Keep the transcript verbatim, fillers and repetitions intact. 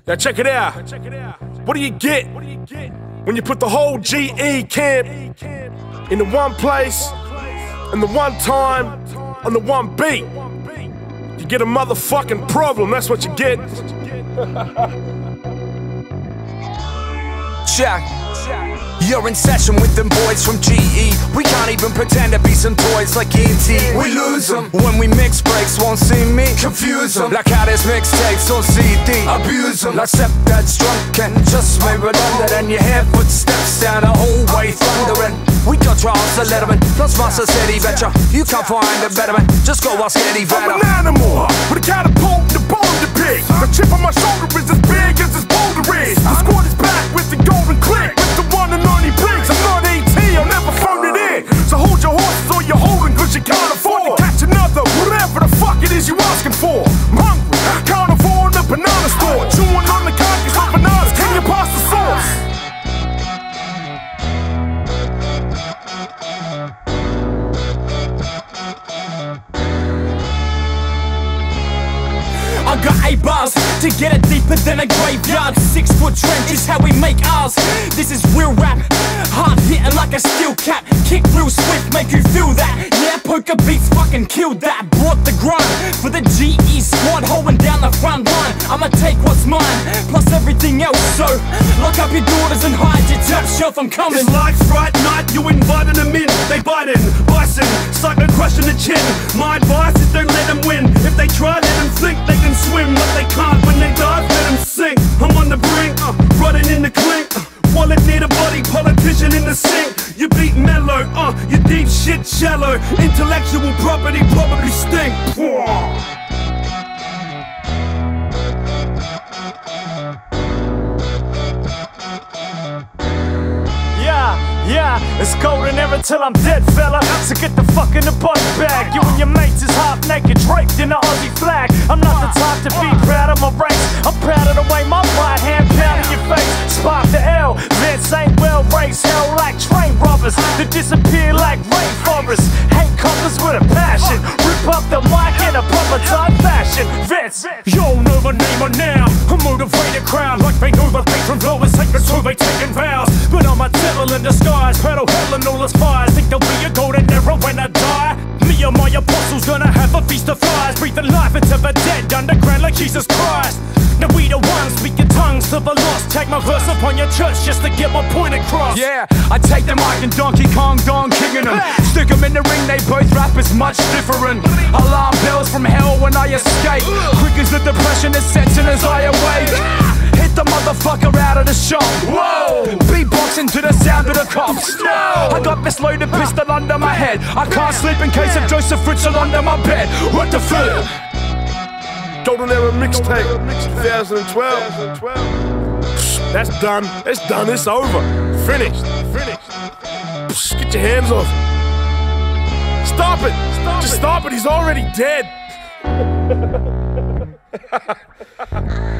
Now check it out. What do you get when you put the whole G E camp in the one place and the one time on the one beat? You get a motherfucking problem, that's what you get. Check. You're in session with them boys from G E. We can't even pretend to be some toys like E T. We lose them when we mix breaks, won't see me confuse them. Like how there's mixtapes on C D, abuse them. Like Sepp that's drunk and just made redundant, and you hear footsteps down the hallway thundering. We got Charles the Letterman, plus Master said he betcha. You can't find a better man, just go ask Eddie Vedder. I'm an animal with a catapult and a bone to pick. The chip on my shoulder is as big as this boulder is. The squad is back with the golden click, with the one and only Briggs. I'm not E T, I'll never phone it in. So hold your horses or you're holding, cause you can't afford to catch another, whatever the fuck it is you asking for. I'm hungry, can't afford a banana store. Chewing on the carcass of bananas, can you pass the sauce? I got eight bars to get it deeper than a graveyard. Six foot trench is how we make ours. This is real rap, hard hitting like a steel cap. Kick real swift, make you feel that. Yeah, poker beats fucking killed that. Brought the grind for the G E squad, holding down the front line. I'ma take what's mine, plus everything else. So lock up your daughters and hide your top shelf, I'm coming. It's like Fright Night, you invited them in. They bite in, bison, cyclone crushing the chin. My advice is don't let them win. If they try, let them think they can swim, but they can't. When they dive, let them sink. I'm on the brink, uh, rotting in the clink. uh, Wallet near the body, politician in the sink. You beat mellow, uh, you deep shit shallow. Intellectual property probably stink. Yeah, yeah, it's golden era till I'm dead, fella. So get the fuck in the body bag. You and your mates is half naked, draped in the Aussie flag. I'm not the type to be proud of my race. I'm proud of the way my right hand pounded your face. Spark the L, Vince ain't well, race hell like train robbers that disappear like rainforests. Hate coppers with a passion, rip up the mic in a proper time fashion. Vince, you'll know my name or now. I motivate a crowd like they know the patron flow is sacred, so they taking vows. But I'm a devil in disguise, pedal hell and all its fires. Think there'll be a golden era when I die? Me and my apostles gonna have a feast of fires, breathing life into the dead underground like Jesus Christ. Now we the ones speaking tongues to the lost. Take my verse upon your church just to get my point across. Yeah, I take the mic and Donkey Kong Don kinging them. Stick them in the ring, they both rap is much different. Alarm bells from hell when I escape. Quick as the depression is setting as I awake. Hit the motherfucker out of the shop. Whoa! Beatboxing to the sound of the cops. No! I got this loaded pistol under my head. I can't sleep in case of Joseph Fritzl under my bed. What the fuck? Golden Era mixtape, twenty twelve. That's done. It's done. It's over. Finished. Finished. Get your hands off it. Stop it. Stop Just it. Stop it. He's already dead.